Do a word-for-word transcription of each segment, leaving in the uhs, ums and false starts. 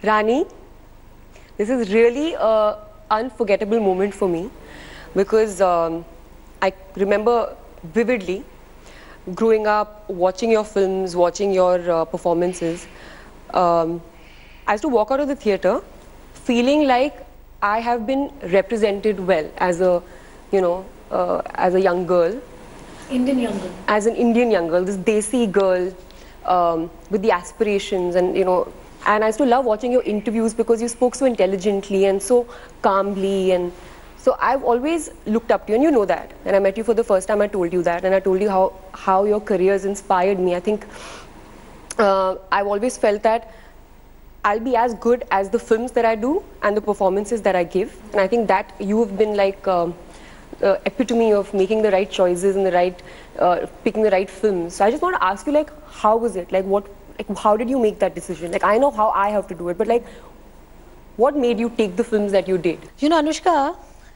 Rani, this is really an unforgettable moment for me because um, I remember vividly growing up, watching your films, watching your uh, performances. Um, I used to walk out of the theatre feeling like I have been represented well as a, you know, uh, as a young girl. Indian young girl. As an Indian young girl, this desi girl um, with the aspirations and, you know, and I used to love watching your interviews because you spoke so intelligently and so calmly, and so I've always looked up to you, and you know that. When I met you for the first time, I told you that, and I told you how, how your career has inspired me. I think uh, I've always felt that I'll be as good as the films that I do and the performances that I give, and I think that you have been like um, the epitome of making the right choices and the right, uh, picking the right films. So I just want to ask you, like, how was it? Like, what? Like, how did you make that decision? Like, I know how I have to do it, but like, what made you take the films that you did? You know, Anushka,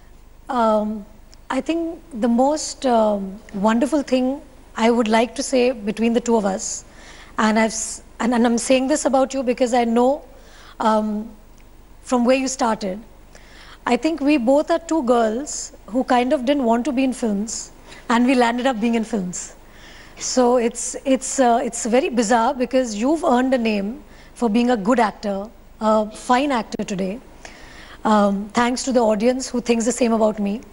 um, I think the most um, wonderful thing I would like to say between the two of us, and I've and, and I'm saying this about you because I know um, from where you started. I think we both are two girls who kind of didn't want to be in films, and we landed up being in films. So it's, it's, uh, it's very bizarre because you've earned a name for being a good actor, a fine actor today, um, thanks to the audience who thinks the same about me.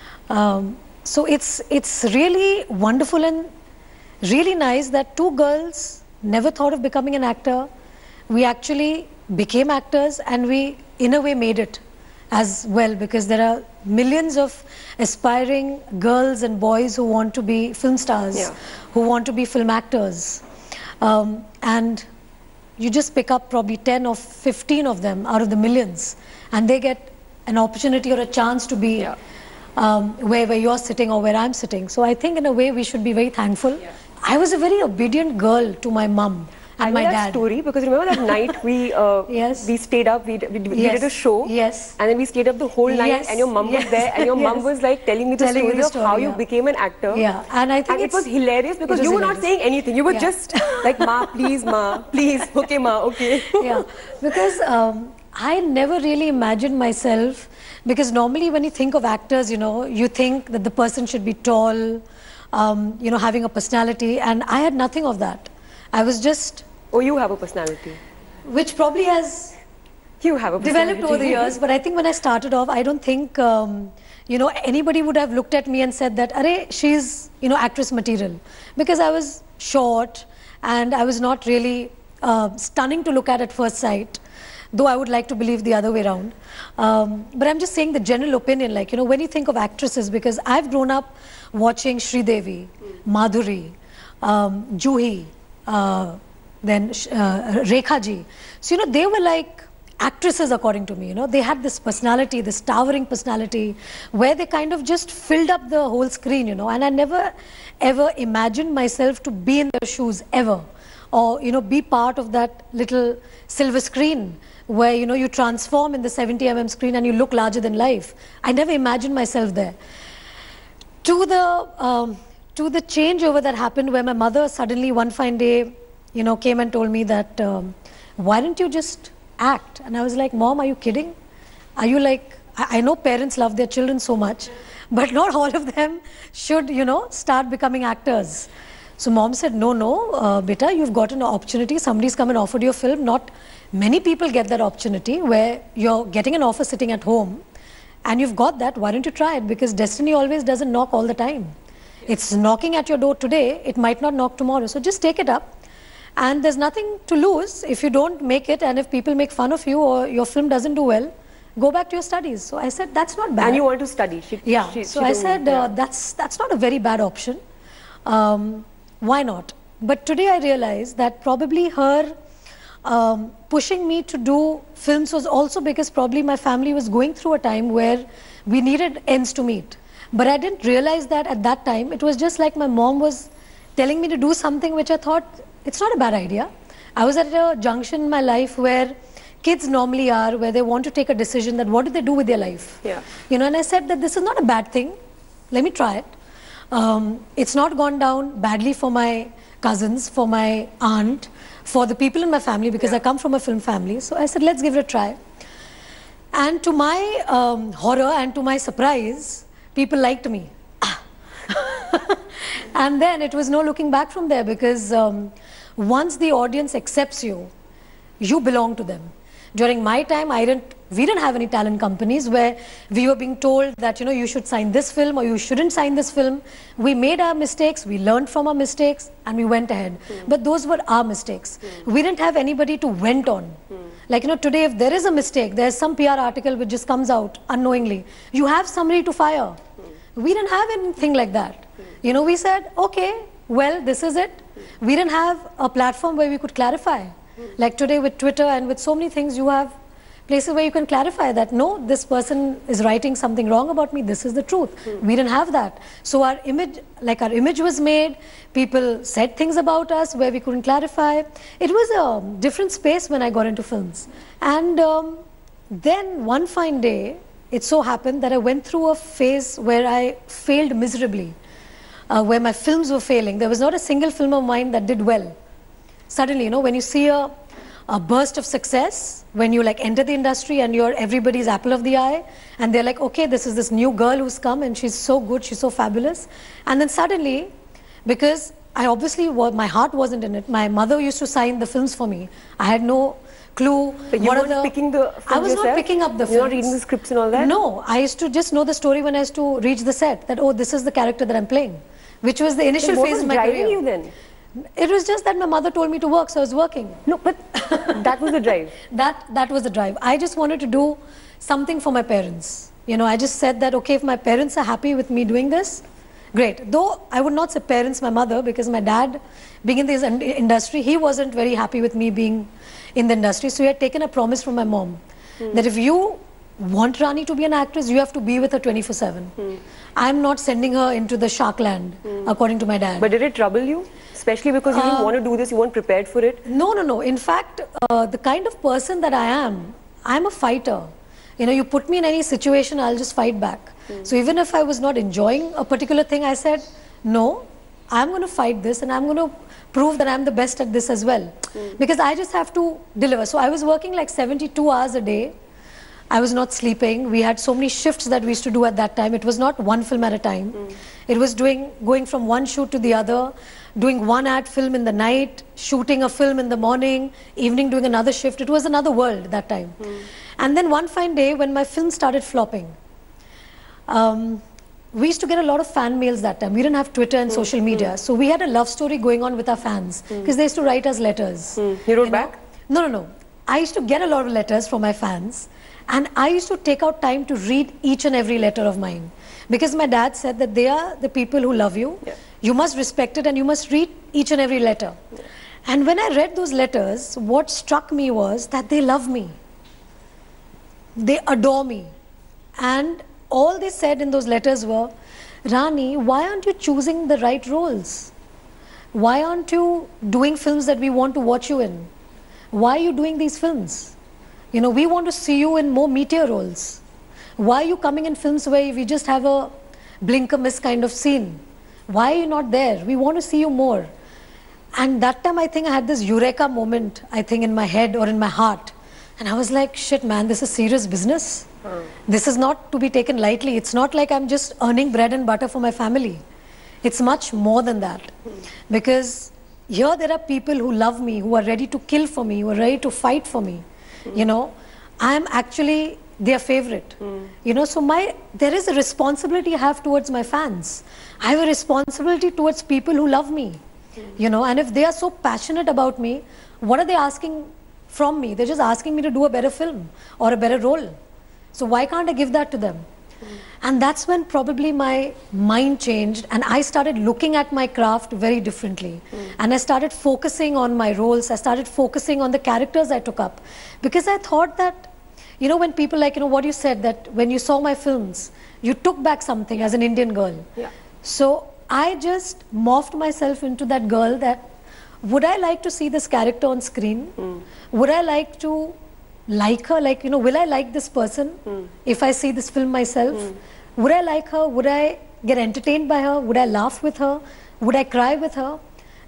Um, so it's, it's really wonderful and really nice that two girls never thought of becoming an actor. We actually became actors, and we, in a way, made it as well, because there are millions of aspiring girls and boys who want to be film stars, yeah. who want to be film actors. Um, and you just pick up probably ten or fifteen of them out of the millions, and they get an opportunity or a chance to be yeah. um, where, where you're sitting or where I'm sitting. So I think in a way we should be very thankful. Yeah. I was a very obedient girl to my mum. And I my know that dad. story because remember that night we uh, yes. we stayed up, we, we, we yes. did a show, yes. and then we stayed up the whole night, yes. and your mum yes. was there, and your yes. mum was like telling me the telling story, the story of how yeah. you became an actor. Yeah, and I think and it was hilarious because you were hilarious. not saying anything. You were yeah. just like, "Ma, please, ma, please, okay, ma, okay." yeah, because um, I never really imagined myself, because normally when you think of actors, you know, you think that the person should be tall, um, you know, having a personality, and I had nothing of that. I was just. Oh, you have a personality. Which probably has you have a developed over the years, but I think when I started off, I don't think, um, you know, anybody would have looked at me and said that, "Arey, she's, you know, actress material," because I was short and I was not really uh, stunning to look at at first sight, though I would like to believe the other way around. Um, but I'm just saying the general opinion, like, you know, when you think of actresses, because I've grown up watching Sridevi, Madhuri, um, Juhi, uh, then uh, Rekha ji. So, you know, they were like actresses according to me, you know. They had this personality, this towering personality, where they kind of just filled up the whole screen, you know. And I never ever imagined myself to be in their shoes ever. Or, you know, be part of that little silver screen where, you know, you transform in the seventy millimeter screen and you look larger than life. I never imagined myself there. To the, um, to the changeover that happened where my mother suddenly one fine day, you know, came and told me that, um, why don't you just act? And I was like, Mom, are you kidding? Are you like, I, I know parents love their children so much, but not all of them should, you know, start becoming actors. So Mom said, no, no, uh, beta, you've got an opportunity. Somebody's come and offered you a film. Not many people get that opportunity where you're getting an offer sitting at home and you've got that. Why don't you try it? Because destiny always doesn't knock all the time. It's knocking at your door today. It might not knock tomorrow. So just take it up. And there's nothing to lose if you don't make it, and if people make fun of you or your film doesn't do well, go back to your studies. So I said, that's not bad. And you want to study. She, yeah. She, so she I said, yeah. uh, that's, that's not a very bad option. Um, why not? But today I realized that probably her um, pushing me to do films was also because probably my family was going through a time where we needed ends to meet. But I didn't realize that at that time. It was just like my mom was telling me to do something which I thought, it's not a bad idea. I was at a junction in my life where kids normally are, where they want to take a decision that what do they do with their life. Yeah. You know, and I said that this is not a bad thing. Let me try it. Um, it's not gone down badly for my cousins, for my aunt, for the people in my family, because yeah. I come from a film family. So I said, let's give it a try. And to my um, horror and to my surprise, people liked me. And then it was no looking back from there, because um, once the audience accepts you, you belong to them. During my time, I didn't, we didn't have any talent companies where we were being told that, you know, you should sign this film or you shouldn't sign this film. We made our mistakes, we learned from our mistakes, and we went ahead. Mm. But those were our mistakes. Mm. We didn't have anybody to vent on. Mm. Like, you know, today if there is a mistake, there's some P R article which just comes out unknowingly, you have somebody to fire. Mm. We didn't have anything like that. Mm. You know, we said, okay, well, this is it. Mm. We didn't have a platform where we could clarify. Like today with Twitter and with so many things, you have places where you can clarify that, no, this person is writing something wrong about me, this is the truth. Mm. We didn't have that. So our image, like our image was made, people said things about us where we couldn't clarify. It was a different space when I got into films. And um, then one fine day, it so happened that I went through a phase where I failed miserably, uh, where my films were failing. There was not a single film of mine that did well. Suddenly, you know, when you see a, a burst of success, when you like enter the industry and you're everybody's apple of the eye, and they're like, okay, this is this new girl who's come and she's so good, she's so fabulous. And then suddenly, because I obviously, my heart wasn't in it, my mother used to sign the films for me. I had no clue. But you weren't the, picking the films I was yourself? not picking up the films. You're not reading the scripts and all that? No, I used to just know the story when I used to reach the set, that, oh, this is the character that I'm playing, which was the initial then phase of my career. What was driving you then? It was just that my mother told me to work, so I was working. No, but that was the drive. that, that was the drive. I just wanted to do something for my parents. You know, I just said that, okay, if my parents are happy with me doing this, great. Though I would not say parents, my mother, because my dad, being in this industry, he wasn't very happy with me being in the industry. So he had taken a promise from my mom hmm. that if you want Rani to be an actress, you have to be with her twenty-four seven. Hmm. I'm not sending her into the shark land, hmm. according to my dad. But did it trouble you? Especially because you uh, didn't want to do this, you weren't prepared for it? No, no, no. In fact, uh, the kind of person that I am, I'm a fighter. You know, you put me in any situation, I'll just fight back. Hmm. So even if I was not enjoying a particular thing, I said, no, I'm going to fight this and I'm going to prove that I'm the best at this as well. Hmm. Because I just have to deliver. So I was working like seventy-two hours a day. I was not sleeping. We had so many shifts that we used to do at that time. It was not one film at a time. Mm. It was doing going from one shoot to the other, doing one ad film in the night, shooting a film in the morning, evening doing another shift. It was another world that time. Mm. And then one fine day when my film started flopping, um, we used to get a lot of fan mails that time. We didn't have Twitter and mm. social media. Mm. So we had a love story going on with our fans because mm. they used to write us letters. Mm. You wrote you back? Know? No, no, no. I used to get a lot of letters from my fans. And I used to take out time to read each and every letter of mine. Because my dad said that they are the people who love you. Yeah. You must respect it and you must read each and every letter. Yeah. And when I read those letters, what struck me was that they love me. They adore me. And all they said in those letters were, Rani, why aren't you choosing the right roles? Why aren't you doing films that we want to watch you in? Why are you doing these films? You know, we want to see you in more meteor roles. Why are you coming in films where we just have a blink or miss kind of scene? Why are you not there? We want to see you more. And that time I think I had this eureka moment, I think in my head or in my heart. And I was like, shit man, this is serious business. Hmm. This is not to be taken lightly. It's not like I'm just earning bread and butter for my family. It's much more than that. Hmm. Because here there are people who love me, who are ready to kill for me, who are ready to fight for me. Mm. You know, I am actually their favorite. Mm. You know, so my there is a responsibility I have towards my fans. I have a responsibility towards people who love me. Mm. You know, and if they are so passionate about me, what are they asking from me? They're just asking me to do a better film or a better role. So why can't I give that to them? Mm. And that's when probably my mind changed and I started looking at my craft very differently. Mm. And I started focusing on my roles. I started focusing on the characters I took up. Because I thought that, you know, when people like, you know, what you said, that when you saw my films, you took back something as an Indian girl. Yeah. So I just morphed myself into that girl that, would I like to see this character on screen? Mm. Would I like to like her, like, you know, will I like this person mm. if I see this film myself? Mm. Would I like her? Would I get entertained by her? Would I laugh with her? Would I cry with her?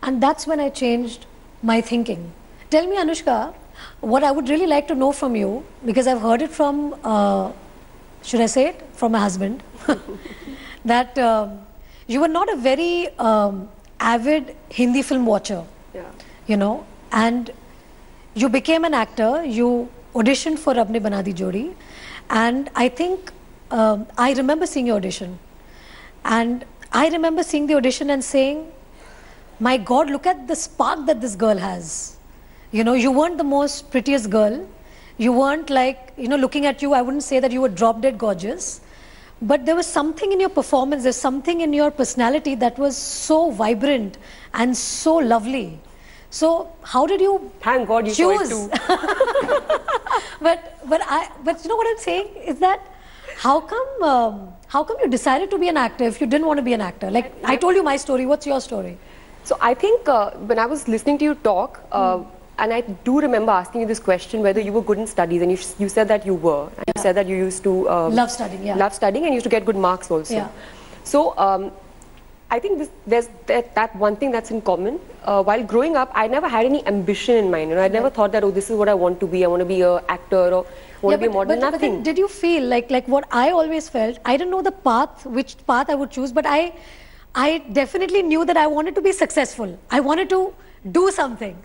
And that's when I changed my thinking. Tell me, Anushka, what I would really like to know from you, because I've heard it from, uh, should I say it, from my husband, that um, you were not a very um, avid Hindi film watcher, yeah. you know, and you became an actor, you auditioned for Apne Bana Di Jodi, and I think, um, I remember seeing your audition, and I remember seeing the audition and saying, my God, look at the spark that this girl has. You know, you weren't the most prettiest girl. You weren't like, you know, looking at you, I wouldn't say that you were drop dead gorgeous. But there was something in your performance, there's something in your personality that was so vibrant and so lovely. So how did you Thank God you choose? saw it too. but, but, I, but you know what I'm saying is that how come, um, how come you decided to be an actor if you didn't want to be an actor? Like, I told you my story, what's your story? So I think uh, when I was listening to you talk, uh, mm. and I do remember asking you this question whether you were good in studies, and you, you said that you were. And yeah. You said that you used to um, love studying, yeah. Love studying and used to get good marks also. Yeah. So um, I think this, there's that, that one thing that's in common. Uh, while growing up, I never had any ambition in mind. You know, I right. never thought that, oh, this is what I want to be. I want to be an actor or want yeah, to be a model. But, Nothing. But did you feel like like what I always felt? I didn't know the path, which path I would choose, but I. I definitely knew that I wanted to be successful. I wanted to do something.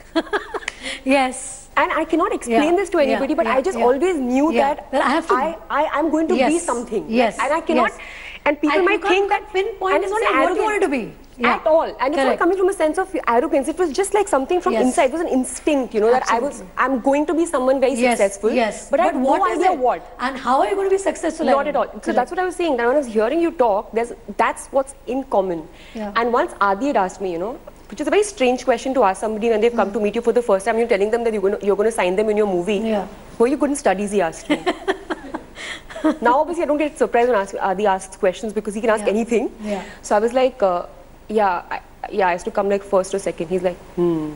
Yes. And I cannot explain yeah. this to anybody, yeah. but yeah. I just yeah. always knew yeah. that, that I have to. I, I, I'm going to yes. be something. Yes. And I cannot. Yes. And people and might think that. Pinpoint And it's not what you wanted to be. Yeah. At all. And Correct. it's not coming from a sense of arrogance. It was just like something from yes. inside. It was an instinct, you know, Absolutely. that I was, I'm going to be someone very yes. successful. Yes. But, but I had no idea it? what. And how are you going to be successful? Not at all. So Correct. that's what I was saying. That when I was hearing you talk, there's, that's what's in common. Yeah. And once Adi had asked me, you know, which is a very strange question to ask somebody when they've come mm. to meet you for the first time, you're telling them that you're going to, you're going to sign them in your movie. Yeah. Were you good in studies, he asked me. Now, obviously, I don't get surprised when ask, Adi asks questions because he can ask yeah. anything. Yeah. So I was like, uh, yeah, I, yeah, I used to come like first or second. He's like, hmm,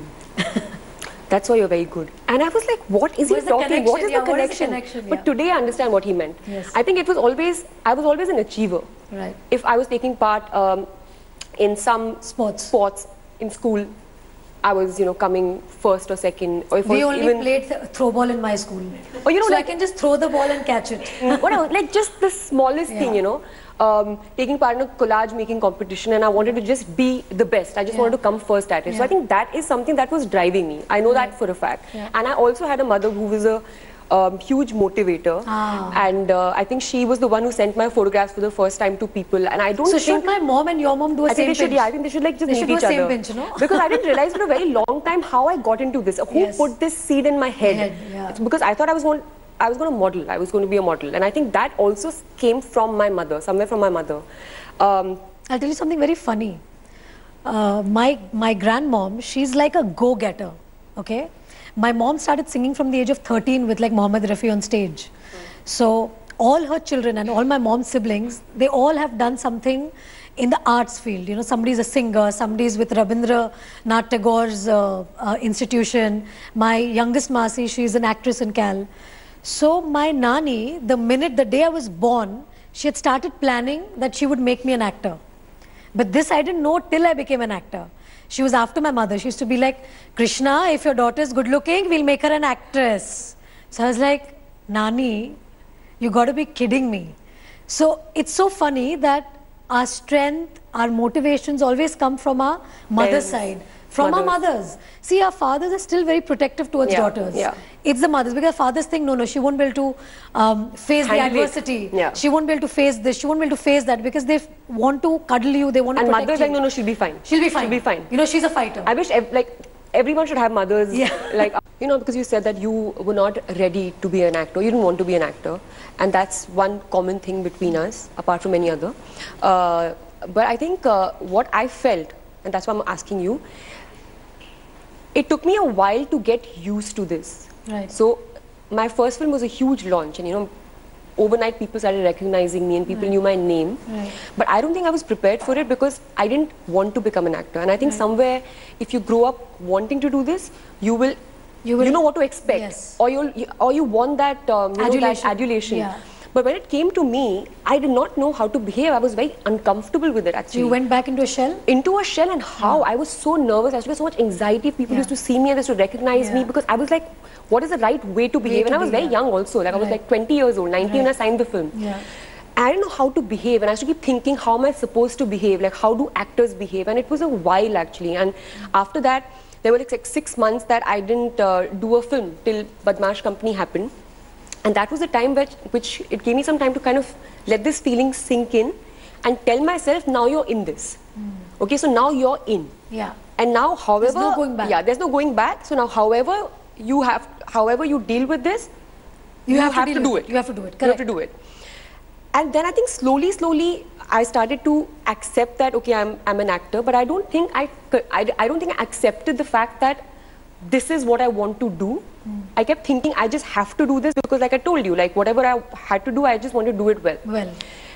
that's why you're very good. And I was like, what is what he talking? What is yeah, the connection? What is the connection? But yeah. today I understand what he meant. Yes. I think it was always, I was always an achiever. Right. If I was taking part um, in some sports, sports in school, I was, you know, coming first or second. Or if we only even played th throw ball in my school. Or, you know, so like, I can just throw the ball and catch it. Whatever, like just the smallest yeah. thing, you know. Um, taking part in a collage making competition, and I wanted to just be the best. I just yeah. wanted to come first at it. Yeah. So I think that is something that was driving me. I know yeah. that for a fact. Yeah. And I also had a mother who was a um, huge motivator. Ah. And uh, I think she was the one who sent my photographs for the first time to people. And I don't so think... should my mom and your mom do a I same think they pinch? should, yeah, I think they should like just they meet should each do a other. Same pinch, you know? Because I didn't realize for a very long time how I got into this. Who yes. put this seed in my head? head yeah. It's because I thought I was going... I was going to model, I was going to be a model, and I think that also came from my mother, somewhere from my mother. Um, I'll tell you something very funny. Uh, my, my grandmom, she's like a go-getter, okay? My mom started singing from the age of thirteen with like Mohammed Rafi on stage. So all her children and all my mom's siblings, they all have done something in the arts field. You know, somebody's a singer, somebody's with Rabindranath Tagore's uh, uh, institution. My youngest Masi, she's an actress in Cal. So my Nani, the minute, the day I was born, she had started planning that she would make me an actor. But this I didn't know till I became an actor. She was after my mother. She used to be like, Krishna, if your daughter is good looking, we'll make her an actress. So I was like, Nani, you got to be kidding me. So it's so funny that our strength, our motivations always come from our mother's side. From mothers. our mothers. See, our fathers are still very protective towards yeah, daughters. Yeah. It's the mothers, because fathers think, no, no, she won't be able to um, face Handle the adversity. Yeah. She won't be able to face this. She won't be able to face that, because they want to cuddle you. They want to and protect mothers you. like, no, no, she'll be fine. She'll be fine. She'll be fine. You know, she's a fighter. I wish, ev like, everyone should have mothers. Yeah. Like, you know, because you said that you were not ready to be an actor. You didn't want to be an actor. And that's one common thing between us, apart from any other. Uh, but I think uh, what I felt, and that's why I'm asking you, it took me a while to get used to this. Right. So my first film was a huge launch, and you know, overnight people started recognizing me and people right. knew my name. Right. But I don't think I was prepared for it because I didn't want to become an actor. And I think right. somewhere, if you grow up wanting to do this, you will, you, will, you know what to expect. Yes. Or, you'll, you, or you want that, um, you adulation. Know, that adulation. Yeah. But when it came to me, I did not know how to behave. I was very uncomfortable with it actually. You went back into a shell? Into a shell, and how? Yeah. I was so nervous. I used to get so much anxiety. People yeah. used to see me and they used to recognize yeah. me, because I was like, what is the right way to behave? Way to and I was be, very yeah. young also. Like right. I was like twenty years old, nineteen right. when I signed the film. Yeah. I didn't know how to behave, and I used to keep thinking, how am I supposed to behave? Like, how do actors behave? And it was a while actually. And after that, there were like six months that I didn't uh, do a film till Badmaash Company happened. And that was the time which, which it gave me some time to kind of let this feeling sink in and tell myself, now you're in this. Mm. Okay, so now you're in. Yeah. And now, however, there's no going back. Yeah, there's no going back. So now, however you have, however you deal with this, you, you have, have to, to do it. You have to do it. Correct. You have to do it. And then I think slowly, slowly, I started to accept that, okay, I'm, I'm an actor, but I don't think I, I, I don't think I accepted the fact that this is what I want to do. Mm. I kept thinking I just have to do this because, like I told you, like whatever I had to do, I just wanted to do it well. Well.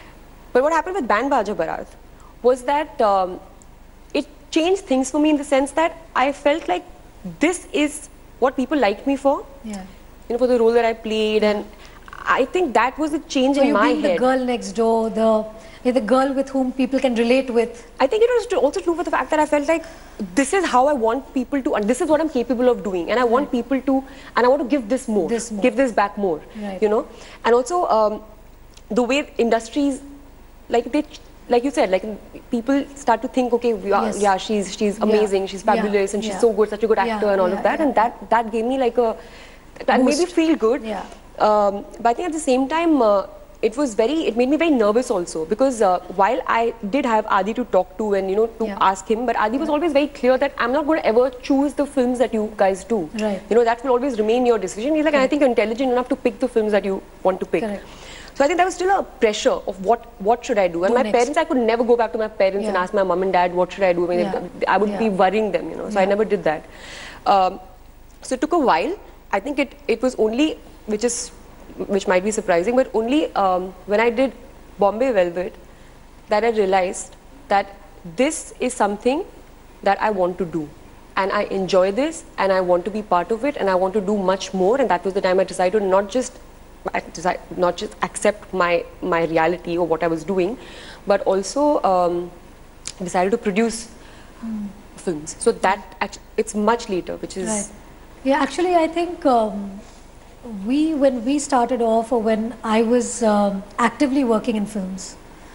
But what happened with Band Baja Barat was that um, it changed things for me in the sense that I felt like this is what people liked me for. Yeah. You know, for the role that I played, and I think that was a change so in my being head. The girl next door, the the girl with whom people can relate with. I think it was also true for the fact that I felt like this is how I want people to, and this is what I'm capable of doing, and I want right. people to, and I want to give this more, this more. give this back more, right. you know. And also um, the way industries, like they, like you said, like people start to think, okay, we are, yes. yeah, she's she's amazing, yeah. she's fabulous, yeah. and she's yeah. so good, such a good actor, yeah. and all yeah. of that, yeah. and that that gave me like a, that made me feel good. Yeah. Um, but I think at the same time. Uh, It was very, it made me very nervous also, because uh, while I did have Adi to talk to and, you know, to yeah. ask him, but Adi was yeah. always very clear that I'm not going to ever choose the films that you guys do. Right. You know, that will always remain your decision. He's like, and I think you're intelligent enough to pick the films that you want to pick. Correct. So I think there was still a pressure of what, what should I do? And Go my next. parents, I could never go back to my parents yeah. and ask my mom and dad, what should I do? I mean, yeah. I would yeah. be worrying them, you know, so yeah. I never did that. Um, so it took a while. I think it, it was only, which is, which might be surprising, but only um, when I did Bombay Velvet that I realized that this is something that I want to do, and I enjoy this, and I want to be part of it, and I want to do much more. And that was the time I decided not just I decide, not just accept my my reality or what I was doing, but also um, decided to produce mm. films. So that actually, it's much later, which is right. yeah. Actually, I think. Um, We, when we started off, or when I was um, actively working in films,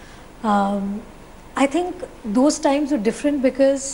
um, I think those times were different because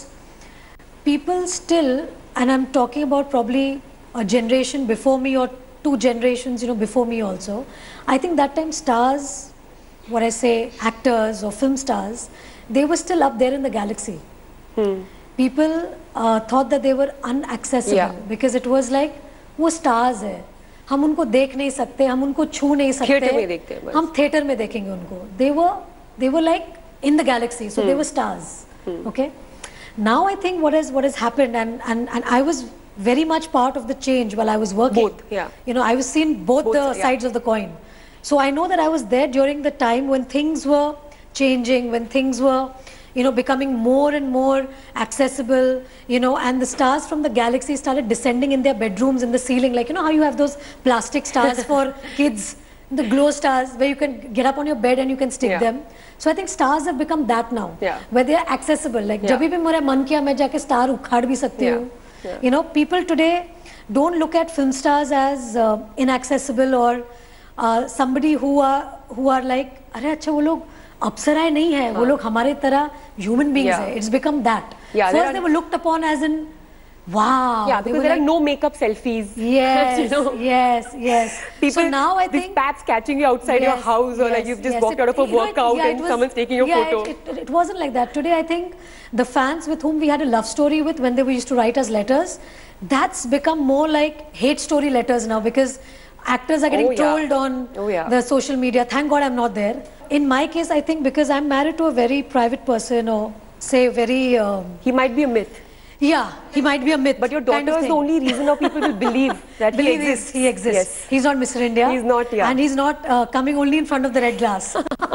people still, and I'm talking about probably a generation before me or two generations, you know, before me also. I think that time stars, what I say, actors or film stars, they were still up there in the galaxy. Hmm. People uh, thought that they were unaccessible yeah. because it was like, वो stars है. हम उनको देख नहीं सकते, हम उनको छू नहीं सकते, थिएटर में देखते हैं बस. हम थिएटर में देखेंगे उनको. They were, they were like in the galaxy, so hmm. they were stars. Hmm. Okay. Now I think what has what has happened, and and and I was very much part of the change while I was working. Both, yeah. You know, I was seeing both, both the yeah. sides of the coin. So I know that I was there during the time when things were changing, when things were, you know, becoming more and more accessible, you know, and the stars from the galaxy started descending in their bedrooms, in the ceiling, like, you know how you have those plastic stars for kids, the glow stars where you can get up on your bed and you can stick yeah. them. So I think stars have become that now, yeah. where they are accessible. Like, yeah. जब भी मेरा मन किया मैं जाके star उखाड़ भी सकती हूँ. Yeah. You know, people today don't look at film stars as uh, inaccessible or uh, somebody who are who are like, अरे अच्छा वो लोग अप्सराएं नहीं है, वो लोग हमारे तरह human beings yeah. है. It's become that. Yeah, First they were looked upon as in, wow. Yeah, because there like, are no makeup selfies. Yes, you know? yes, yes. People, so now I these think paps catching you outside yes, your house, or yes, like you've just yes, walked it, out of a you know, workout it, yeah, and was, someone's taking your yeah, photo. It, it, it wasn't like that. Today I think the fans with whom we had a love story with when they were used to write us letters, that's become more like hate story letters now, because actors are getting oh, yeah. trolled on oh, yeah. the social media. Thank God I'm not there. In my case, I think because I'm married to a very private person, or say very... Um, he might be a myth. Yeah, he might be a myth. But your daughter kind of is the only reason of people will believe that believe he exists. He exists. Yes. He's not Mister India. He's not, yeah. And he's not uh, coming only in front of the red glass.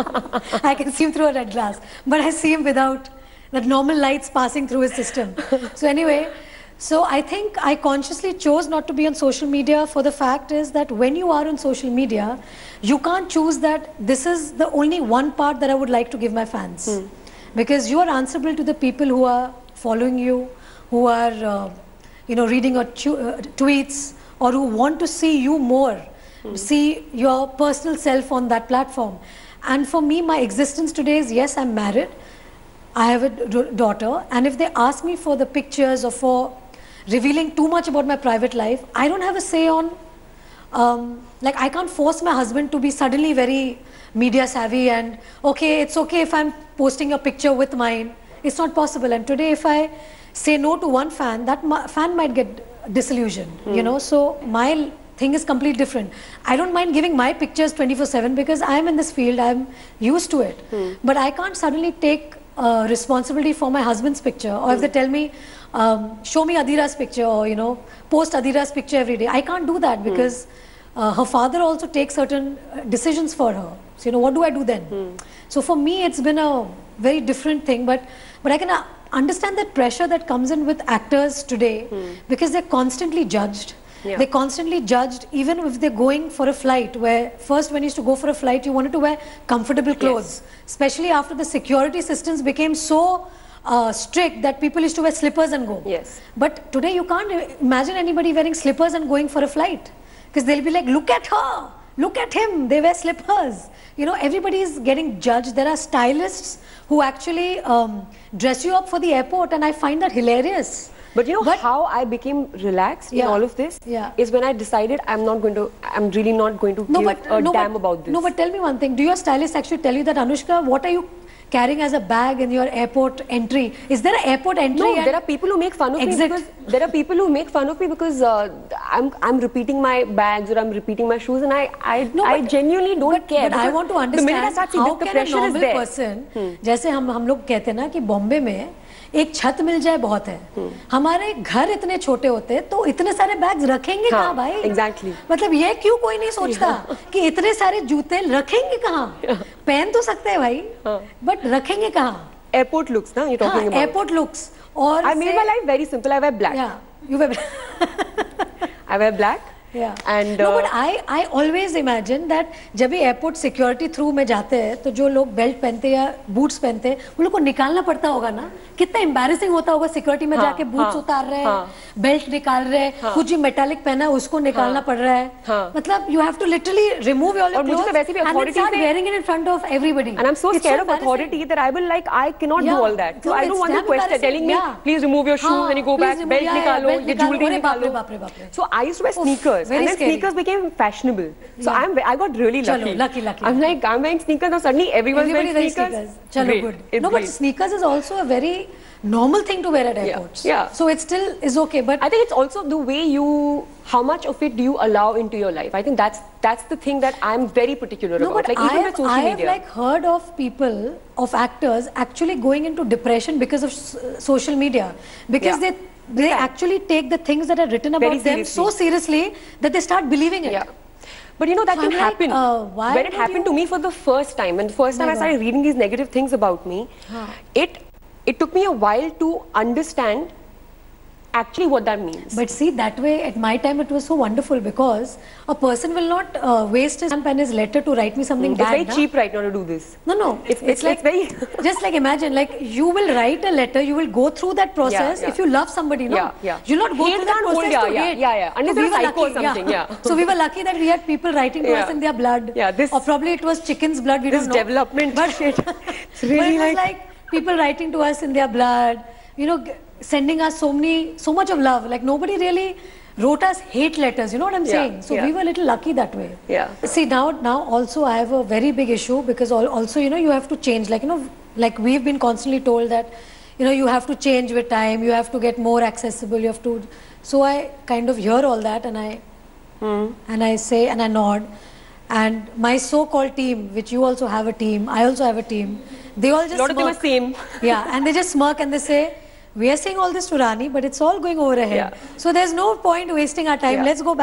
I can see him through a red glass. But I see him without the normal lights passing through his system. So anyway, So I think I consciously chose not to be on social media for the fact is that when you are on social media, you can't choose that this is the only one part that I would like to give my fans. Hmm. Because you are answerable to the people who are following you, who are, uh, you know, reading your uh, tweets, or who want to see you more, hmm. see your personal self on that platform. And for me, my existence today is, yes, I'm married, I have a daughter, and if they ask me for the pictures or for revealing too much about my private life, I don't have a say on, um, like I can't force my husband to be suddenly very media savvy and, okay, it's okay if I'm posting a picture with mine. It's not possible. And today if I say no to one fan, that fan might get disillusioned, mm. you know, so my thing is completely different. I don't mind giving my pictures twenty-four seven because I'm in this field, I'm used to it. Mm. But I can't suddenly take uh, responsibility for my husband's picture, or mm. if they tell me, um, show me Adira's picture, or, you know, post Adira's picture every day. I can't do that because mm. uh, her father also takes certain decisions for her. So, you know, what do I do then? Mm. So for me, it's been a very different thing, but, but I can uh, understand that pressure that comes in with actors today mm. because they're constantly judged. Yeah. They're constantly judged, even if they're going for a flight, where first when you used to go for a flight, you wanted to wear comfortable clothes, yes. especially after the security systems became so uh, strict that people used to wear slippers and go. Yes. But today you can't imagine anybody wearing slippers and going for a flight, because they'll be like, look at her, look at him, they wear slippers. You know, everybody is getting judged. There are stylists who actually um, dress you up for the airport, and I find that hilarious. But you know but, how I became relaxed yeah, in all of this yeah. is when I decided I'm not going to, I'm really not going to no, give but, a no, damn but, about this. No, but tell me one thing. Do your stylist actually tell you that, Anushka, what are you carrying as a bag in your airport entry? Is there an airport entry? No, there are people who make fun of exit? me because there are people who make fun of me because uh, I'm I'm repating my bags or I'm repeating my shoes, and I I, no, I but, genuinely don't but, care. But I want to understand how the can a normal person, hmm. जैसे हम हम लोग कहते हैं ना कि बॉम्बे में एक छत मिल जाए बहुत है, hmm. हमारे घर इतने छोटे होते हैं तो इतने सारे बैग्स रखेंगे हाँ, कहाँ भाई? Exactly. मतलब ये क्यों कोई नहीं सोचता कि इतने सारे जूते रखेंगे कहाँ? पहन तो सकते हैं भाई, बट रखेंगे कहाँ? Airport looks, ना? You're talking about. Airport looks. और I made my life very simple. I wear black. Yeah, you wear black. I wear black. Yeah. And no, uh, but I I always imagine that जब भी airport security through में जाते हैं तो जो लोग belt पहनते हैं या बूट्स पहनते हैं उन लोग को निकालना पड़ता होगा ना, कितना एम्बैरेसिंग होता होगा सिक्योरिटी में हाँ, जाके बूट्स हाँ, उतार रहे हैं हाँ, बेल्ट निकाल रहे हैं हाँ, कुछ भी मेटालिक पहना है उसको निकालना हाँ, पड़ रहा है हाँ, मतलब you have to literally remove all your clothes and start wearing it in front of everybody. And I'm so scared of authority that I will like I cannot do all that. So I don't want the question telling me please remove your shoes when you go back, belt निकालो, ये jewelry निकालो. So I used to wear sneakers and then sneakers became fashionable. So yeah. I'm I got really lucky. Chalo, lucky, lucky. I'm like I'm wearing sneakers now. Suddenly everyone's Everybody wearing sneakers. sneakers. Chalo, good. It's no, great. but sneakers is also a very normal thing to wear at airports. Yeah. yeah. So it still is okay. But I think it's also the way you, how much of it do you allow into your life? I think that's that's the thing that I'm very particular no, about. But like I even have, with social I have media. like heard of people, of actors actually going into depression because of social media, because yeah. they they yeah. actually take the things that are written about very them so seriously that they start believing it. Yeah. But you know that so can I'm happen. Like, uh, why when it happened you... to me for the first time, and the first time I started reading these negative things about me, huh. it it took me a while to understand actually what that means. But see, that way at my time it was so wonderful because a person will not uh, waste his stamp and his letter to write me something mm, bad. It's very na? cheap right now to do this. No, no. It's, it's, it's like it's very just like imagine, like you will write a letter, you will go through that process yeah, yeah. if you love somebody, no? Yeah, yeah. You'll not go hate through that process yeah, to yeah, hate. Yeah, yeah. Unless so we were psycho lucky, or something, yeah. yeah. So we were lucky that we had people writing to yeah. us in their blood. Yeah, this. Or probably it was chicken's blood, we this don't know. development But, shit. It's really but it was like, like people writing to us in their blood, you know, sending us so many, so much of love. Like nobody really wrote us hate letters, you know what I'm yeah, saying? So yeah. we were a little lucky that way. Yeah. See, now, now also I have a very big issue because also, you know, you have to change. Like, you know, like we've been constantly told that, you know, you have to change with time, you have to get more accessible, you have to. So I kind of hear all that and I, mm. and I say, and I nod. And my so-called team, which you also have a team, I also have a team, they all just A lot smirk. of them are same. Yeah, and they just smirk and they say, we are saying all this to Rani, but it's all going over ahead. Yeah. So there's no point wasting our time. Yeah. Let's go back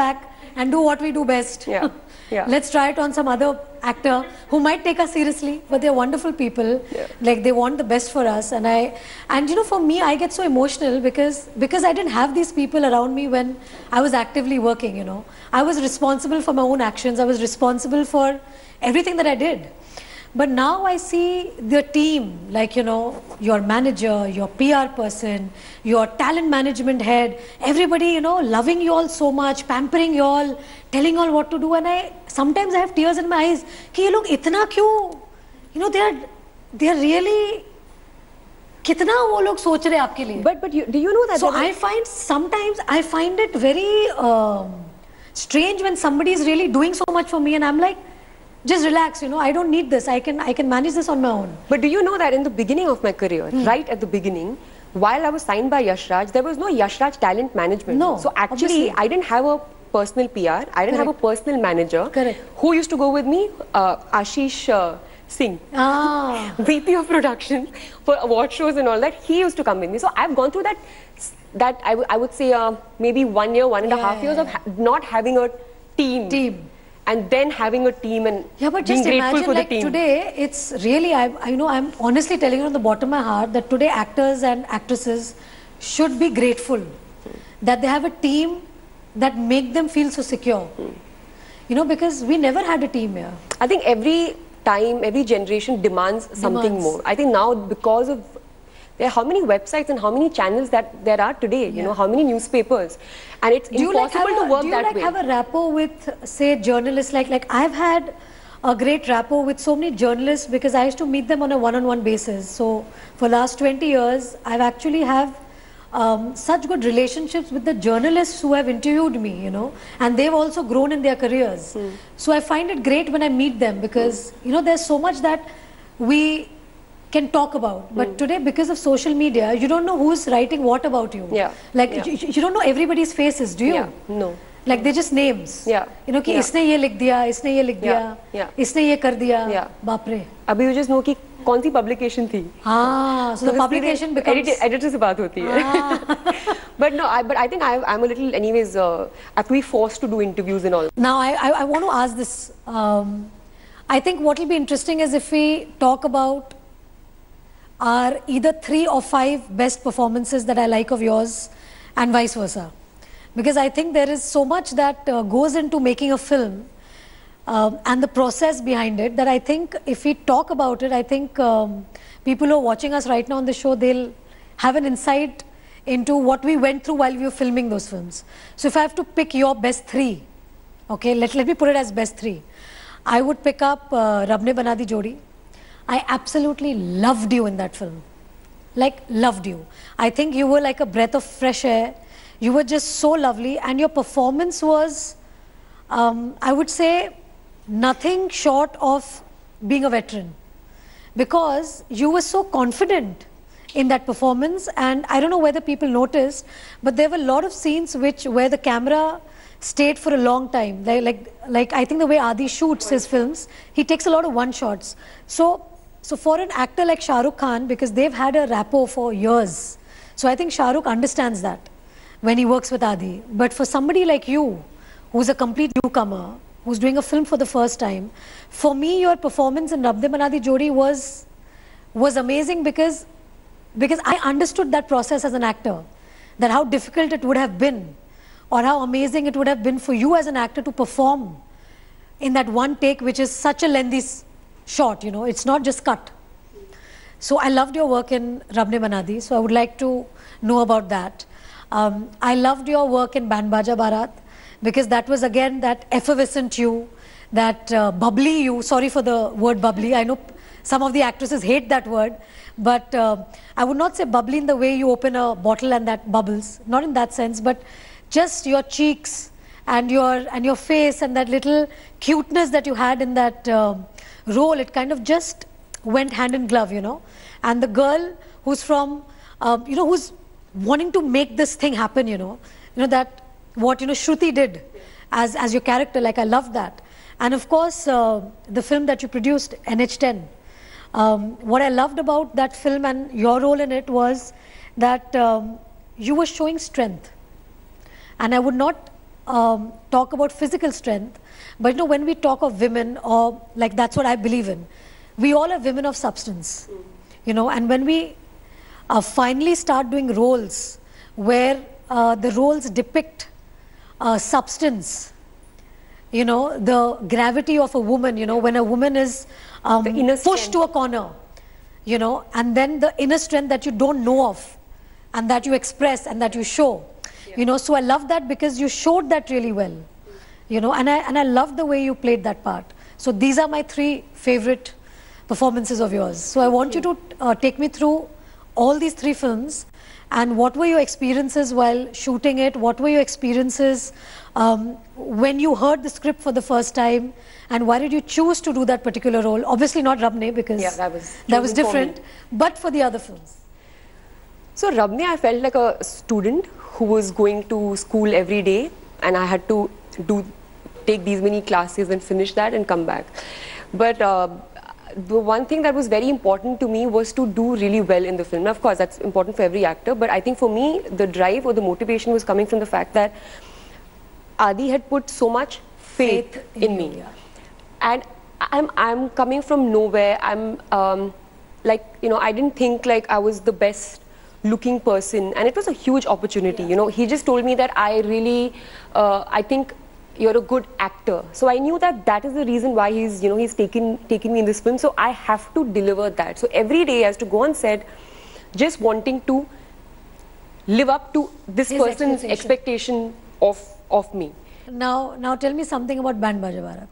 and do what we do best. Yeah. Yeah. Let's try it on some other actor who might take us seriously, but they're wonderful people. Yeah. Like they want the best for us, and I, and you know, for me, I get so emotional because because I didn't have these people around me when I was actively working. You know, I was responsible for my own actions. I was responsible for everything that I did. But now I see the team, like, you know, your manager, your P R person, your talent management head, everybody, you know, loving you all so much, pampering you all, telling you all what to do. And I, sometimes I have tears in my eyes. Ki ye log itna kyun? You know, they are, they are really, kitna wo log soch rahe aapke liye. But, but you, do you know that? So I find, sometimes I find it very um, strange when somebody is really doing so much for me and I'm like, just relax, you know, I don't need this. I can I can manage this on my own. But do you know that in the beginning of my career, hmm. right at the beginning, while I was signed by Yash Raj, there was no Yash Raj talent management. No. So actually, obviously. I didn't have a personal P R. I didn't Correct. have a personal manager. Correct. Who used to go with me? Uh, Ashish uh, Singh, ah. V P of production for award shows and all that. He used to come with me. So I've gone through that, that I, I would say uh, maybe one year, one and yeah. a half years of ha not having a team. Team. And then having a team and yeah, but being just grateful imagine, for like the team. Today, it's really, I, I know, I'm honestly telling you on the bottom of my heart that today actors and actresses should be grateful mm. that they have a team that make them feel so secure. Mm. You know, because we never had a team here. I think every time, every generation demands something demands. more. I think now because of there are how many websites and how many channels that there are today, yeah. you know, how many newspapers, and it's do impossible like to work that way. Do you that like way. have a rapport with, say, journalists? Like, like I've had a great rapport with so many journalists because I used to meet them on a one-on-one basis. So for last twenty years, I've actually have um, such good relationships with the journalists who have interviewed me, you know, and they've also grown in their careers. Mm. So I find it great when I meet them because, mm. you know, there's so much that we can talk about, but mm. today because of social media you don't know who's writing what about you. Yeah, like yeah. You, you don't know everybody's faces, do you? Yeah. No, like they're just names. Yeah, you know कि yeah. इसने ये लिख दिया, इसने ये लिख दिया, yeah. yeah. इसने ये कर दिया. Yeah. बाप रे. अभी you just know कि कौन सी publication थी. हाँ, so the publication becomes edit, editor से बात होती है. But no, I, but I think I, I'm a little, anyways, uh, I have to be forced to do interviews and all. Now I, I, I want to ask this. Um, I think what will be interesting is if we talk about are either three or five best performances that I like of yours and vice versa. Because I think there is so much that uh, goes into making a film um, and the process behind it that I think if we talk about it, I think um, people who are watching us right now on the show, they'll have an insight into what we went through while we were filming those films. So if I have to pick your best three, okay, let, let me put it as best three. I would pick up uh, Rab Ne Bana Di Jodi. I absolutely loved you in that film, like loved you. I think you were like a breath of fresh air. You were just so lovely and your performance was, um, I would say, nothing short of being a veteran. Because you were so confident in that performance and I don't know whether people noticed, but there were a lot of scenes which where the camera stayed for a long time. Like, like, like I think the way Adi shoots his films, he takes a lot of one shots. So, So for an actor like Shah Rukh Khan, because they've had a rapport for years, so I think Shah Rukh understands that when he works with Adi. But for somebody like you, who's a complete newcomer, who's doing a film for the first time, for me your performance in Rab Ne Bana Di Jodi was, was amazing because, because I understood that process as an actor, that how difficult it would have been or how amazing it would have been for you as an actor to perform in that one take, which is such a lengthy shot, you know, it's not just cut. So I loved your work in Rab Ne Bana Di, so I would like to know about that. Um, I loved your work in Band Baja Barat because that was again that effervescent you, that uh, bubbly you. Sorry for the word bubbly. I know some of the actresses hate that word, but uh, I would not say bubbly in the way you open a bottle and that bubbles, not in that sense, but just your cheeks and your and your face and that little cuteness that you had in that uh, role, it kind of just went hand in glove, you know. And the girl who's from, uh, you know, who's wanting to make this thing happen, you know, you know that what, you know, Shruti did as, as your character, like I loved that. And of course, uh, the film that you produced, N H ten, um, what I loved about that film and your role in it was that um, you were showing strength. And I would not um, talk about physical strength, but you know, when we talk of women, or like that's what I believe in, we all are women of substance, mm. you know, and when we uh, finally start doing roles where uh, the roles depict uh, substance, you know, the gravity of a woman, you know, when a woman is um, pushed to a corner, you know, and then the inner strength that you don't know of and that you express and that you show, yeah. you know, so I love that because you showed that really well, mm. you know, and I, and I love the way you played that part. So these are my three favorite performances of yours. So I want you to uh, take me through all these three films, and what were your experiences while shooting it? What were your experiences um, when you heard the script for the first time, and why did you choose to do that particular role? Obviously not Rabne, because yeah, that was, that was different, for but for the other films. So Rabne, I felt like a student who was going to school every day, and I had to do take these many classes and finish that and come back. But uh, the one thing that was very important to me was to do really well in the film. Of course, that's important for every actor, but I think for me, the drive or the motivation was coming from the fact that Adi had put so much faith, faith in, in me. You, yeah. And I'm, I'm coming from nowhere. I'm um, like, you know, I didn't think like I was the best looking person, and it was a huge opportunity. Yeah. You know, he just told me that I really, uh, I think you're a good actor. So I knew that that is the reason why he's, you know, he's taken, taken me in this film. So I have to deliver that. So every day I has to go on set, just wanting to live up to this His person's expectation, expectation of, of me. Now, now tell me something about Band Baja Barat.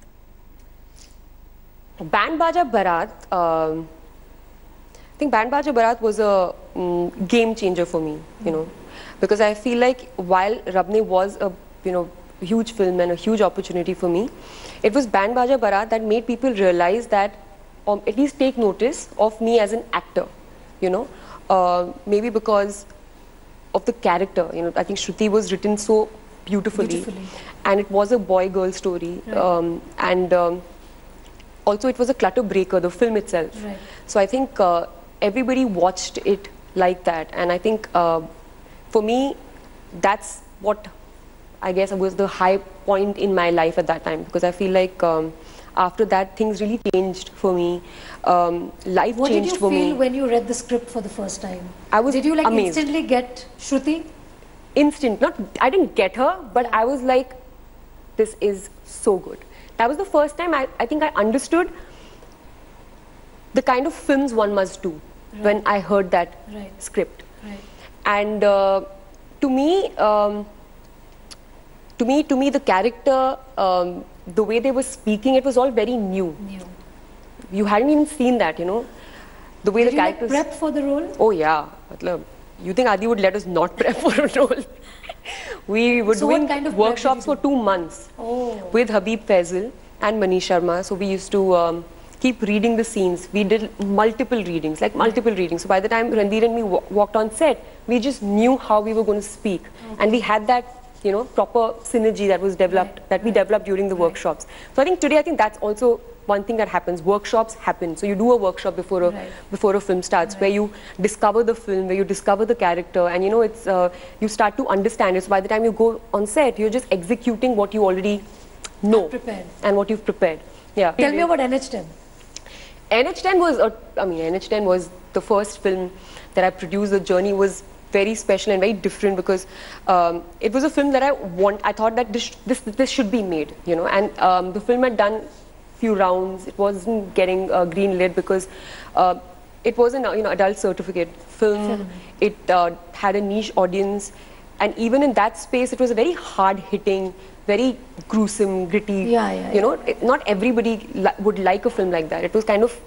Band Baja Barat, um, I think Band Baja Barat was a um, game changer for me, you know, because I feel like while Rabne was a, you know, huge film and a huge opportunity for me, it was Band Baja Barat that made people realize that, or at least take notice of me as an actor, you know, uh, maybe because of the character, you know. I think Shruti was written so beautifully, beautifully. and it was a boy-girl story, right. um, and um, also it was a clutter breaker, the film itself. Right. So I think uh, everybody watched it like that, and I think uh, for me, that's what I guess was the high point in my life at that time, because I feel like um, after that things really changed for me. Um, life what changed for me. What did you feel when you read the script for the first time? I was Did you like amazed. instantly get Shruti? Instant. Not, I didn't get her, but yeah. I was like, this is so good. That was the first time I, I think I understood the kind of films one must do right. when I heard that right. script. Right. And uh, to me, um, To me, to me, the character, um, the way they were speaking, it was all very new. New. You hadn't even seen that, you know. The way Did the you characters. Like prep for the role? Oh yeah, you think Adi would let us not prep for a role? We were so doing kind of workshops for two months oh. with Habib Faisal and Manish Sharma. So we used to um, keep reading the scenes. We did multiple readings, like multiple right. readings. So by the time Ranveer and me walked on set, we just knew how we were going to speak, okay. and we had that, you know, proper synergy that was developed, right. that we right. developed during the right. workshops. So I think today, I think that's also one thing that happens. Workshops happen. So you do a workshop before a right. before a film starts, right. where you discover the film, where you discover the character, and you know, it's uh, you start to understand it. So by the time you go on set, you're just executing what you already know prepared. and what you've prepared. Yeah. Tell me about N H ten. N H ten was, a, I mean, N H ten was the first film that I produced. The journey was very special and very different, because um, it was a film that I want. I thought that this this this should be made, you know. And um, the film had done few rounds. It wasn't getting uh, green lit because uh, it was an uh, you know adult certificate film. film. It uh, had a niche audience, and even in that space, it was a very hard hitting, very gruesome, gritty. Yeah, yeah. You know, it, not everybody li would like a film like that. It was kind of,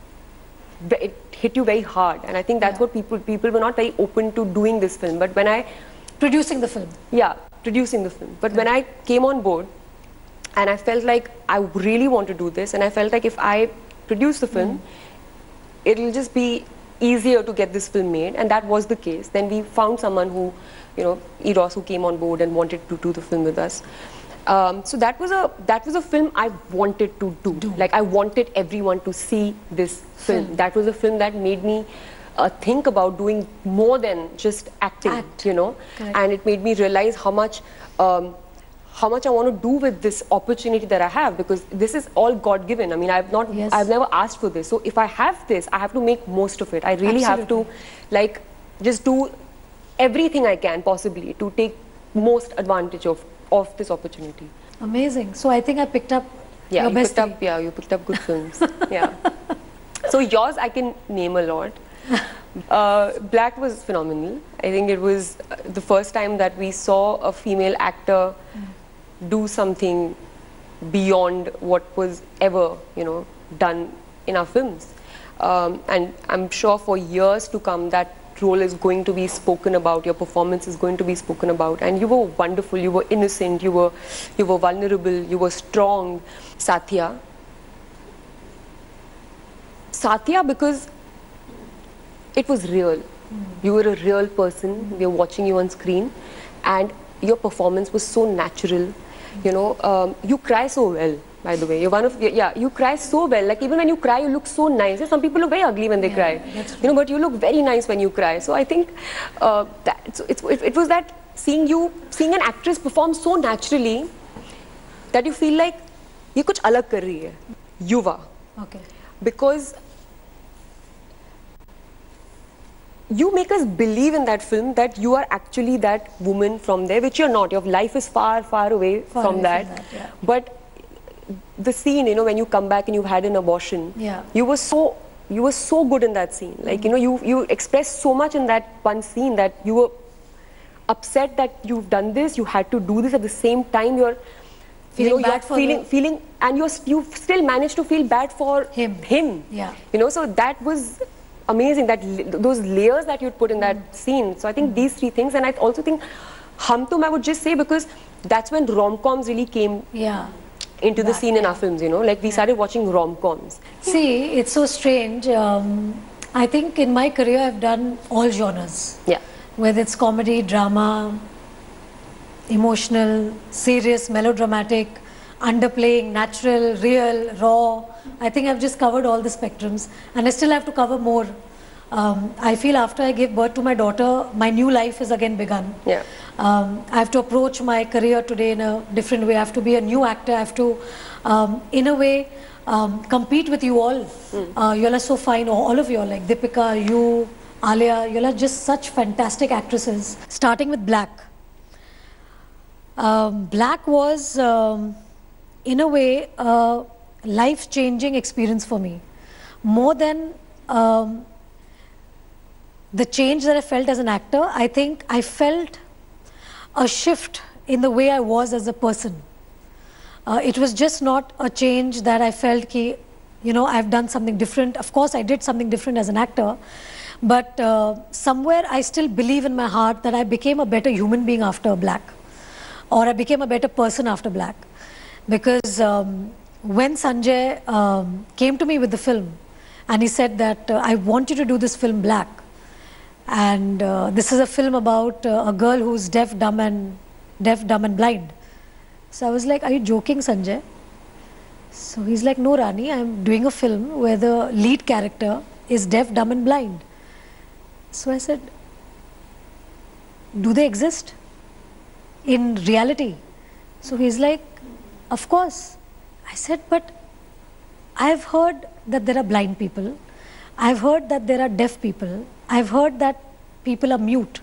it hit you very hard, and I think that's yeah. what people people were not very open to doing this film. But when I producing the film, yeah, producing the film. But yeah. when I came on board, and I felt like I really want to do this, and I felt like if I produce the film, mm. it'll just be easier to get this film made, and that was the case. Then we found someone who, you know, Eros, who came on board and wanted to do the film with us. Um, so that was a that was a film I wanted to do. do. Like I wanted everyone to see this film. film. That was a film that made me uh, think about doing more than just acting. Act. You know, Correct. And it made me realize how much um, how much I want to do with this opportunity that I have, because this is all God-given. I mean, I've not, Yes. I've never asked for this. So if I have this, I have to make most of it. I really Absolutely. have to, like, just do everything I can possibly to take most advantage of of this opportunity. Amazing. So I think I picked up Yeah, your you best picked up. Yeah, you picked up good films. Yeah. So yours, I can name a lot. Uh, Black was phenomenal. I think it was uh, the first time that we saw a female actor mm. do something beyond what was ever, you know, done in our films. Um, and I'm sure for years to come, that role is going to be spoken about. Your performance is going to be spoken about. And you were wonderful. You were innocent. You were, you were vulnerable. You were strong. Satya. Satya, because it was real. Mm. You were a real person. Mm. We were watching you on screen, and your performance was so natural. Mm. You know, um, you cry so well. By the way, you're one of yeah. You cry so well. Like even when you cry, you look so nice. Some people look very ugly when they yeah, cry. You know, but you look very nice when you cry. So I think uh, that it's, it's, it, it was that seeing you, seeing an actress perform so naturally that you feel like ये कुछ अलग कर रही है. Yuva. Okay. Because you make us believe in that film that you are actually that woman from there, which you're not. Your life is far, far away far from away that. From that yeah. But the scene, you know, when you come back and you've had an abortion, yeah. you were so, you were so good in that scene. Like, mm. you know, you you expressed so much in that one scene that you were upset that you've done this. You had to do this at the same time. You're feeling you know, bad you're for feeling, the... feeling, and you're you still managed to feel bad for him. Him. Yeah. You know, so that was amazing, that those layers that you'd put in that mm. scene. So I think mm. these three things, and I also think Hum Tum, I would just say, because that's when rom-coms really came yeah. into Back, the scene in yeah. our films, you know, like we yeah. started watching rom-coms. See, it's so strange. Um, I think in my career I've done all genres. Yeah. Whether it's comedy, drama, emotional, serious, melodramatic, underplaying, natural, real, raw. I think I've just covered all the spectrums, and I still have to cover more. Um, I feel after I gave birth to my daughter, my new life is again begun. Yeah. Um, I have to approach my career today in a different way. I have to be a new actor. I have to, um, in a way, um, compete with you all. Mm. Uh, you all are so fine, all of you, like Deepika, you, Alia, you all are just such fantastic actresses. Starting with Black. Um, Black was, um, in a way, a life-changing experience for me. More than um, the change that I felt as an actor, I think I felt a shift in the way I was as a person. Uh, it was just not a change that I felt ki, you know, I've done something different. Of course, I did something different as an actor, but uh, somewhere I still believe in my heart that I became a better human being after Black, or I became a better person after Black. Because um, when Sanjay um, came to me with the film, and he said that uh, I want you to do this film Black, and uh, this is a film about uh, a girl who's deaf, dumb and deaf, dumb and blind. So I was like, are you joking, Sanjay? So he's like, no, Rani, I'm doing a film where the lead character is deaf, dumb and blind. So I said, do they exist in reality? So he's like, of course. I said, but I've heard that there are blind people. I've heard that there are deaf people. I've heard that people are mute.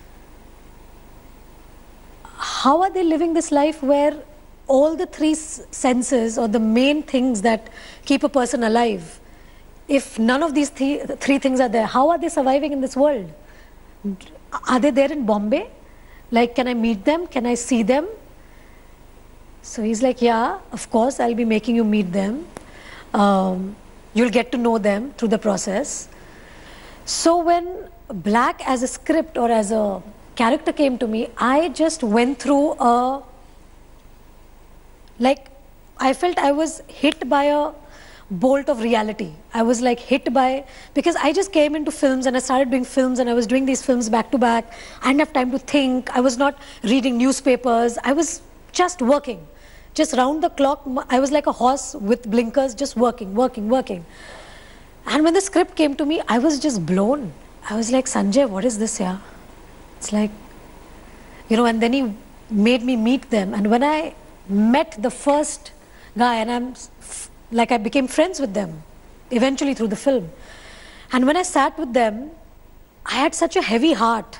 How are they living this life where all the three senses, or the main things that keep a person alive, if none of these th three things are there, how are they surviving in this world? Are they there in Bombay? Like, can I meet them? Can I see them? So he's like, yeah, of course, I'll be making you meet them. Um, you'll get to know them through the process. So when Black as a script or as a character came to me, I just went through a, like, I felt I was hit by a bolt of reality. I was like hit by, because I just came into films and I started doing films, and I was doing these films back to back. I didn't have time to think. I was not reading newspapers. I was just working. Just round the clock, I was like a horse with blinkers, just working, working, working. And when the script came to me, I was just blown. I was like, Sanjay, what is this here? It's like, you know, and then he made me meet them. And when I met the first guy, and I'm like I became friends with them eventually through the film. And when I sat with them, I had such a heavy heart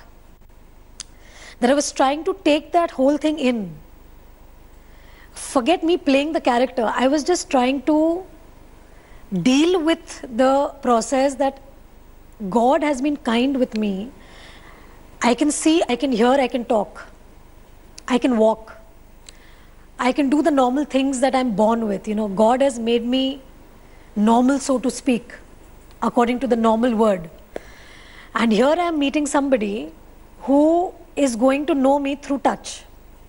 that I was trying to take that whole thing in. Forget me playing the character. I was just trying to deal with the process that God has been kind with me. I can see, I can hear, I can talk. I can walk. I can do the normal things that I'm born with. You know, God has made me normal, so to speak, according to the normal word. And here I am meeting somebody who is going to know me through touch,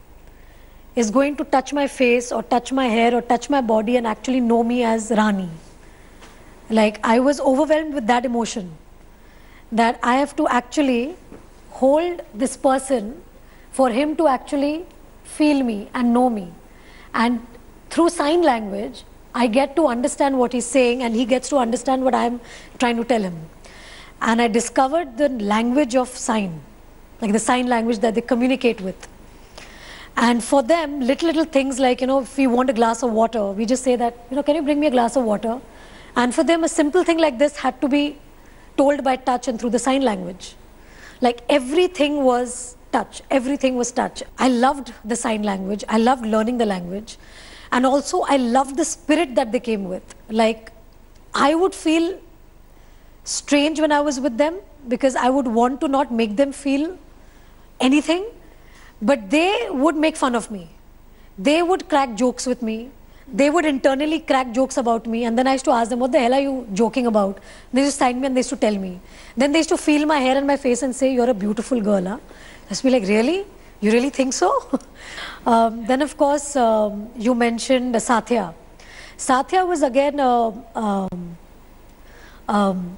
is going to touch my face or touch my hair or touch my body and actually know me as Rani. Like, I was overwhelmed with that emotion, that I have to actually hold this person for him to actually feel me and know me. And through sign language, I get to understand what he's saying and he gets to understand what I'm trying to tell him. And I discovered the language of sign, like the sign language that they communicate with. And for them, little, little things like, you know, if we want a glass of water, we just say that, you know, can you bring me a glass of water? And for them, a simple thing like this had to be told by touch and through the sign language. Like, everything was touch, everything was touch. I loved the sign language, I loved learning the language. And also, I loved the spirit that they came with. Like, I would feel strange when I was with them because I would want to not make them feel anything, but they would make fun of me. They would crack jokes with me. They would internally crack jokes about me, and then I used to ask them, what the hell are you joking about? They used to sign me and they used to tell me. Then they used to feel my hair and my face and say, you're a beautiful girl, huh? I used to be like, really? You really think so? um, then of course, um, you mentioned Sathya. Sathya was again, uh, um, um,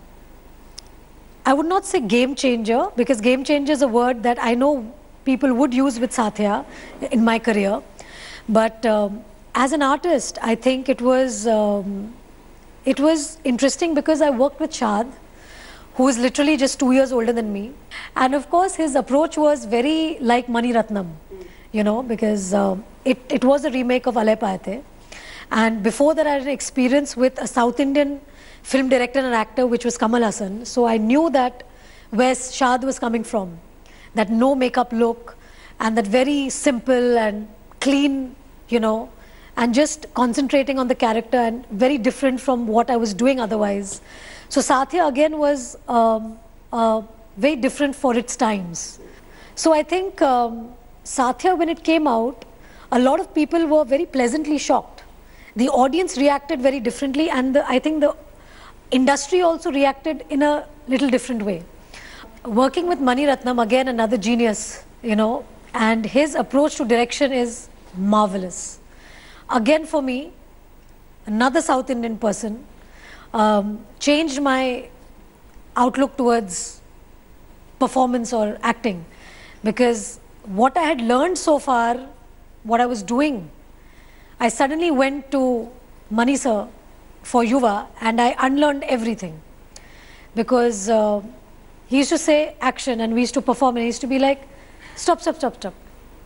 I would not say game changer, because game changer is a word that I know people would use with Sathya in my career. But um, as an artist, I think it was, um, it was interesting because I worked with Shad, who is literally just two years older than me. And of course, his approach was very like Mani Ratnam, you know, because uh, it, it was a remake of Alay Paate. And before that, I had an experience with a South Indian film director and actor, which was Kamal Hassan. So I knew that where Shad was coming from, that no makeup look, and that very simple and clean, you know, and just concentrating on the character and very different from what I was doing otherwise. So Sathya again was um, uh, very different for its times. So I think um, Sathya, when it came out, a lot of people were very pleasantly shocked. The audience reacted very differently, and the, I think the industry also reacted in a little different way. Working with Mani Ratnam, again another genius, you know, and his approach to direction is marvelous. Again for me, another South Indian person, um, changed my outlook towards performance or acting, because what I had learned so far, what I was doing, I suddenly went to Mani sir for Yuva and I unlearned everything, because uh, he used to say action and we used to perform and he used to be like, stop, stop, stop, stop,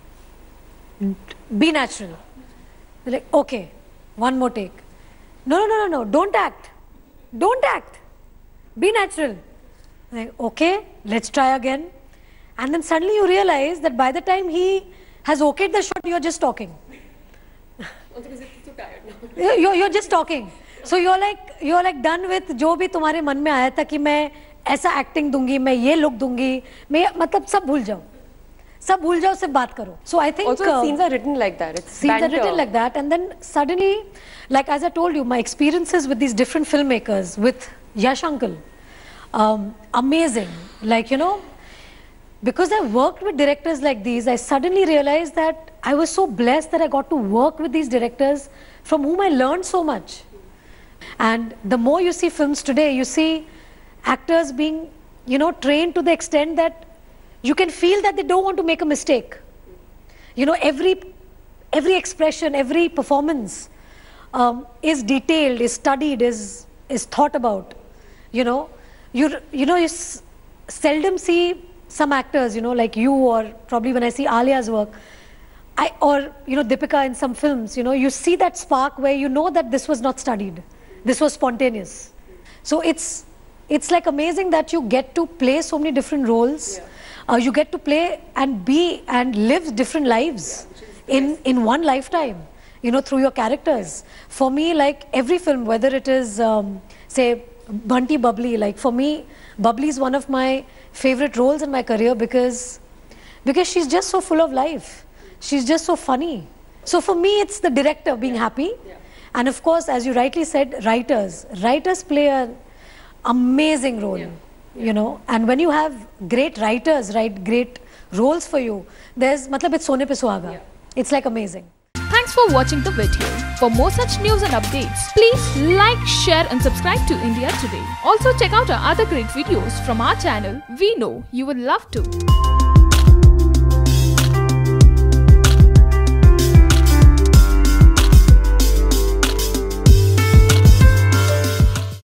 be natural. Like, okay, one more take. No, no, no, no, no, don't act. Don't act. Be natural. Like, okay, let's try again. And then suddenly you realize that by the time he has okayed the shot, you're just talking. Also because it's too tired now. You're, you're just talking. So you're like, you're like done with जो भी तुम्हारे मन में आया था कि मैं ऐसा acting दूंगी, मैं ये look दूंगी, मैं मतलब सब भूल जाओ. सब भूल जाओ, सिर्फ बात करो. So I think also uh, scenes are written like that. It's scenes banter. are written like that, and then suddenly, like as I told you, my experiences with these different filmmakers, with Yash Uncle, um, amazing. Like, you know, because I worked with directors like these, I suddenly realized that I was so blessed that I got to work with these directors from whom I learned so much. And the more you see films today, you see actors being, you know, trained to the extent that you can feel that they don't want to make a mistake. You know, every, every expression, every performance um, is detailed, is studied, is, is thought about. You know, you, you know, you s seldom see some actors, you know, like you, or probably when I see Alia's work, I, or, you know, Deepika in some films, you know, you see that spark where you know that this was not studied. This was spontaneous. So it's, it's like amazing that you get to play so many different roles. Yeah. Uh, you get to play and be and live different lives yeah, in, in one lifetime, you know, through your characters. Yeah. For me, like every film, whether it is, um, say, Bunty Bubbly, like for me, Bubbly is one of my favorite roles in my career because, because she's just so full of life. She's just so funny. So for me, it's the director being yeah. happy. Yeah. And of course, as you rightly said, writers. Writers play an amazing role, yeah. Yeah. you know. And when you have great writers write great roles for you, there's, matlab, it's sone pe suhaga. Yeah. It's like amazing. Thanks for watching the video. For more such news and updates, please like, share and subscribe to India Today. Also check out our other great videos from our channel. We know you will love to.